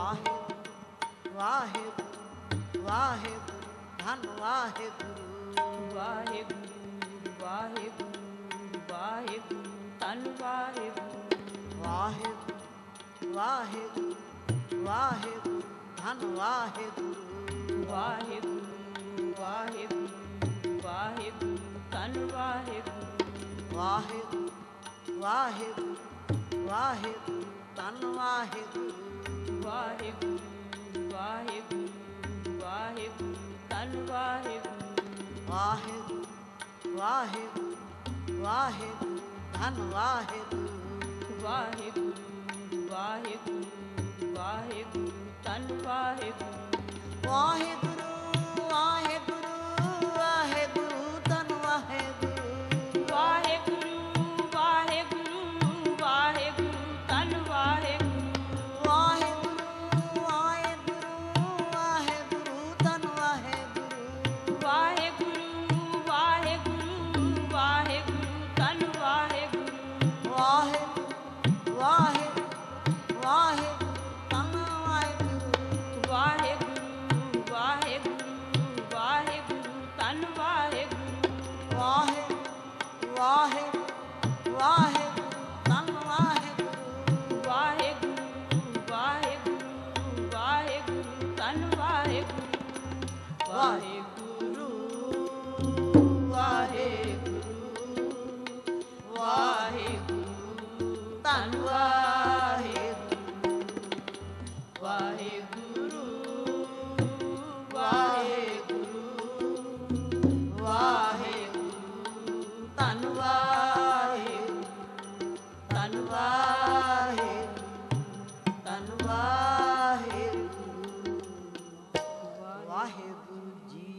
ਵਾਹਿਗੁਰੂ ਵਾਹਿਗੁਰੂ ਵਾਹਿਗੁਰੂ ਧੰਨ ਵਾਹਿਗੁਰੂ ਵਾਹਿਗੁਰੂ ਵਾਹਿਗੁਰੂ ਵਾਹਿਗੁਰੂ ਧੰਨ ਵਾਹਿਗੁਰੂ ਵਾਹਿਗੁਰੂ ਵਾਹਿਗੁਰੂ ਵਾਹਿਗੁਰੂ ਧੰਨ ਵਾਹਿਗੁਰੂ ਵਾਹਿਗੁਰੂ ਵਾਹਿਗੁਰੂ ਵਾਹਿਗੁਰੂ ਧੰਨ ਵਾਹਿਗੁਰੂ ਵਾਹਿਗੁਰੂ ਵਾਹਿਗੁਰੂ ਵਾਹਿਗੁਰੂ ਧੰਨ ਵਾਹਿਗੁਰੂ ਵਾਹਿਗੁਰੂ ਵਾਹਿਗੁਰੂ ਵਾਹਿਗੁਰੂ ਧੰਨ ਵਾਹਿਗੁਰੂ ਵਾਹਿਗੁਰੂ ਵਾਹਿਗੁਰੂ ਵਾਹਿਗੁਰੂ ਧੰਨ ਵਾਹਿਗੁਰੂ ਵਾਹਿਗੁਰੂ ਵਾਹਿਗੁਰੂ ਵਾਹਿਗੁਰੂ ਧੰਨ ਵਾਹਿਗੁਰੂ ਵਾਹਿਗੁਰੂ ਵਾਹਿਗੁਰੂ ਵਾਹਿਗੁਰੂ ਧੰਨ ਵਾਹਿਗੁਰੂ ਵਾਹਿਗੁਰੂ ਵਾਹਿਗੁਰੂ ਵਾਹਿਗੁਰੂ ਧੰਨ ਵਾਹਿਗੁਰੂ ਵਾਹਿਗੁਰੂ ਵਾਹਿਗੁਰੂ ਵਾਹਿਗੁਰੂ ਧੰਨ ਵਾਹਿਗੁਰੂ ਵਾਹਿਗੁਰੂ ਵਾਹਿਗੁਰੂ ਵਾਹਿਗੁਰੂ ਧੰਨ ਵਾਹਿਗੁਰੂ ਵਾਹਿਗੁਰੂ ਵਾਹਿਗੁਰੂ ਵਾਹਿਗੁਰੂ ਧੰਨ ਵਾਹਿਗੁਰੂ ਵਾਹਿਗੁਰੂ ਵਾਹਿਗੁਰੂ ਵਾਹਿਗੁਰੂ ਧੰਨ ਵਾਹਿਗੁਰੂ ਵਾਹਿਗੁਰੂ ਵਾਹਿਗੁਰੂ ਵਾਹਿਗੁਰੂ ਧੰਨ ਵਾਹਿਗੁਰੂ ਵਾਹਿਗੁਰੂ ਵਾਹਿਗੁਰੂ ਵਾਹਿਗੁਰੂ ਧੰਨ ਵਾਹਿਗੁਰੂ ਵਾਹਿਗੁਰੂ ਵਾਹਿਗੁਰੂ ਵਾਹਿਗੁਰੂ ਧੰਨ ਵਾਹਿਗੁਰੂ ਵਾਹਿਗੁਰੂ ਵਾਹਿਗੁਰੂ ਵਾਹਿਗੁਰੂ ਧੰਨ ਵਾਹਿਗੁਰੂ ਧੰਨ ਵਾਹਿਗੁਰੂ ਧੰਨ ਵਾਹਿਗੁਰੂ ਵਾਹਿਗੁਰੂ ਜੀ